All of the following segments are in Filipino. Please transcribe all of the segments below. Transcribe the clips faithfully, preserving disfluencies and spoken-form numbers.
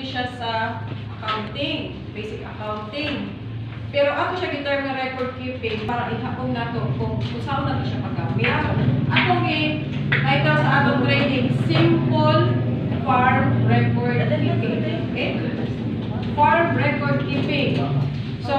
siya sa accounting, basic accounting. Pero ako siya giterm nga record keeping para ihapon na to kung kung saan na to siya paggamit. Akong i-title sa atong training, Simple Farm Record Keeping. Okay? Farm Record Keeping. So,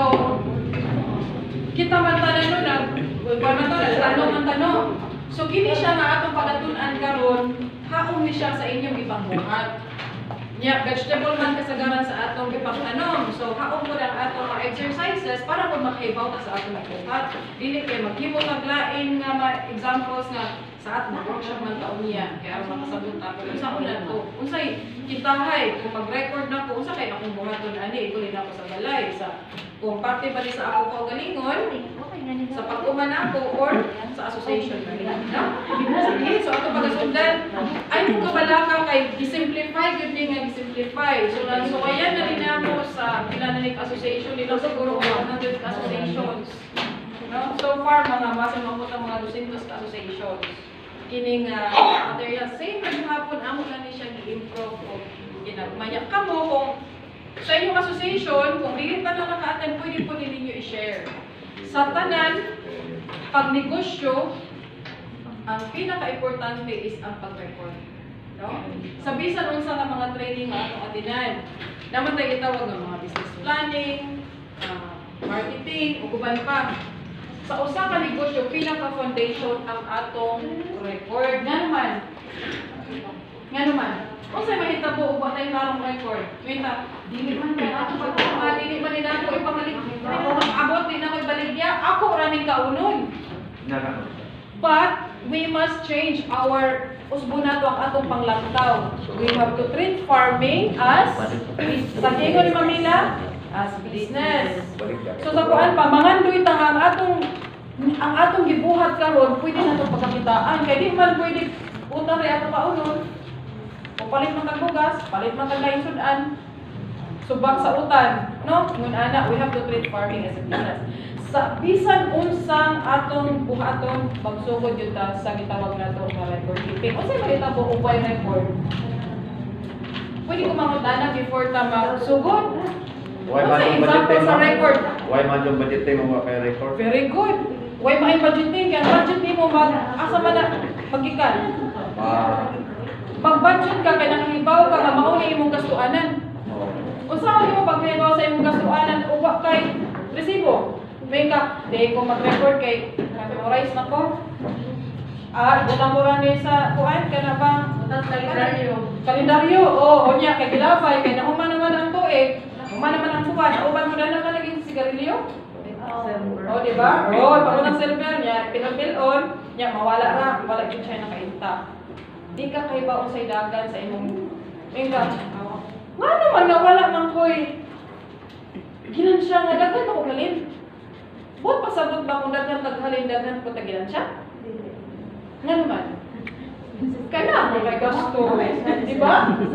kita man tanan nun, nag-buwan man tanan, tanong ang tanong. So, kini siya nga atong pagatunan karon, haong ni siya sa inyong ibang buhat. Nya, vegetable man kasagaran sa atong ipagtanom. So, haong mo lang atong mga exercises para kung makaibaw ta sa atong buhat. Dili kay maghimo kag lain nga mga examples nga sa atong workshop man taon niya. Kaya aron makasabot ta kung sa ulan ko. Unsay kitahay kung mag-record na ko unsa kay akong buhaton ani igulin ako sa balay sa kung parte ba ni sa ako kaugalingon sa pag-uman ako or sa association na nila. Sige, so ato pagasundan ay mo kabalaka kay gi-simplify gyud ni nga gi-simplify. So lang so ayan na rin ako sa Pinanalig Association nila siguro one hundred associations. No? So far mga base mabuta mga two hundred associations. Kining uh, material same rin hapon amo lang ni siya gi-improve o ginagmaya kamo kung sa inyong association kung dili pa na naka-attend pwede po ninyo i-share. Sa tanan, pag negosyo, ang pinaka-importante is ang pag-record. No? Sa bisan unsa nga mga training nga atong atinan, naman tayo gitawag ng mga business planning, uh, marketing, ug uban pa. Sa usa ka negosyo, pinaka-foundation ang atong record. Nga naman, nga naman, kung sa'yo mahitabo, uba tayong larong record. Wita, dili man kaya ako pagkakama, dili man nila ako ipangalik. Abot, di na ko ibaligya. Ako raning kaunon. But, we must change our usbunato ang atong panglantaw. We have to treat farming as, sa Diego ni Mamila, as business. So, sa kuan pa, mangandoy ta ang atong, ang atong gibuhat karon pwede na itong pagkakitaan. Kaya di man pwede, utang rin atong kaunon. O palit man kag bugas, palit man kag lain sudan. Subak sa utan, no? Ngun ana, we have to treat farming as a business. Sa bisan unsang atong buhaton magsugod yun ta sa gitawag nato nga record keeping. Unsay mahita po ubay record? Pwede ko mangutana before ta magsugod. Why man yung budgeting sa record? Why man yung budgeting mo kay record? Very good. Why man yung budgeting? Kaya budget mo mag asa man na magikan. Ah. Pag-budget ka, kaya nangibaw ka, nga mauni imong gastuanan. Kung saan mo pag-hibaw sa imong gastuanan, uwa kay resibo. May ka, di ko mag-record kay memorize na ko. Ah, butang mo rin sa kuan, ka na bang? Butang kalendaryo. Kalendaryo, oo, o niya, kay gilabay, kay nahuman naman ang tuig, nahuman naman ang kuan, nauban mo na naman naging sigarilyo. O, di ba? O, pag unang silver niya, pinag-bill-on, niya, mawala ra, wala yun siya nakainta. Di ka kay baon sa dagan sa imong mingga. Nga naman nga wala nang koy. Ginan siya nga dagan ako galin. Buot pasabot ba kung dagan taghalin dagan ko tagilan siya? Nga naman. Kana mo kay gasto, di ba?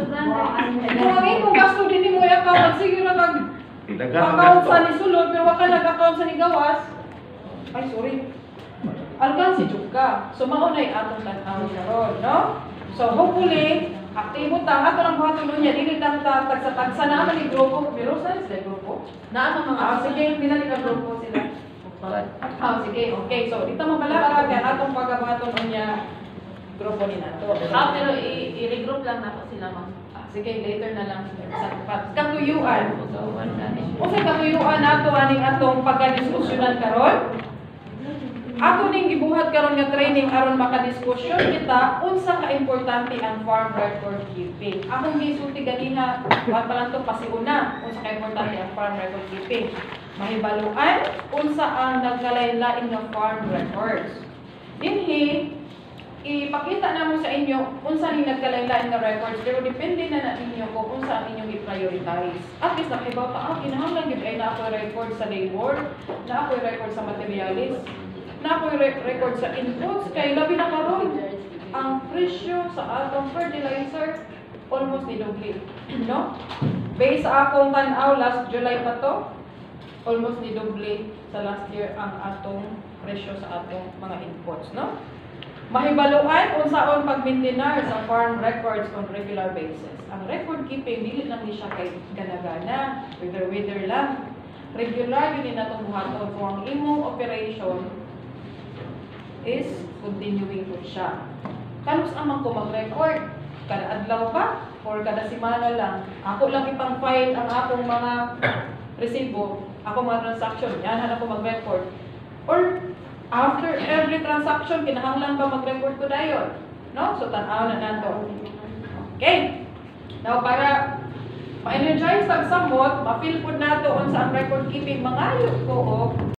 Kung imong gasto din mo account sige ra kag account sa ni sulod pero wa ka nag-account sa ni gawas. Ay sorry. Algan si Chuka. So, maunay atong tan-aw karon, no? So, hopefully, aktibo ta. Ato lang buhaton niya, dili lang ta tagsa-tagsa na ang grupo. Pero sa sila grupo? Na ang mga, ah, sige, pinalik ang grupo sila. Ah, sige, okay. So, dito mo pala, kaya atong pagkabuhaton niya, grupo ni nato. Ah, pero i-regroup lang na po sila, ma'am. Ah, sige, later na lang. Katuyuan. O sa katuyuan nato, aning atong pagka-diskusyonan karon. Ato ning gibuhat karon nga training aron makadiskusyon kita unsa ka importante ang farm record keeping. Akong gisulti ganiha wa pa lang to pasiuna unsa ka importante ang farm record keeping. Mahibaluan unsa ang nagkalain-lain nga farm records. Dinhi ipakita namo sa inyo unsa ni nagkalain-lain nga records pero depende na na ninyo kung unsa ang inyong i-prioritize. At least nakibaw ta ah kinahanglan gyud ay na ako record sa labor, na ako record sa materialis. Na ako record sa inputs kay labi na karon ang presyo sa atong fertilizer almost ni-double, no? Based sa akong tan-aw last July pa to, almost ni-double sa last year ang atong presyo sa atong mga inputs, no? Mahibaluan unsaon pag-maintain sa farm records on regular basis. Ang record keeping dili lang ni siya kay gana-gana, whether-whether lang. Regular yun na itong buhaton kung ang imong operation is continuing po siya. Kanus amang ko mag-record? Kada adlaw ba? Or kada semana lang? Ako lang ipang-file ang akong mga resibo, akong mga transaction. Yan, hana ko mag-record. Or after every transaction, kinahanglan ba mag-record ko dayon? No? So, tanaw na nato. Okay. Now, para ma-energize tag samot, ma-feel po nato on sa ang record keeping, mangayo ko o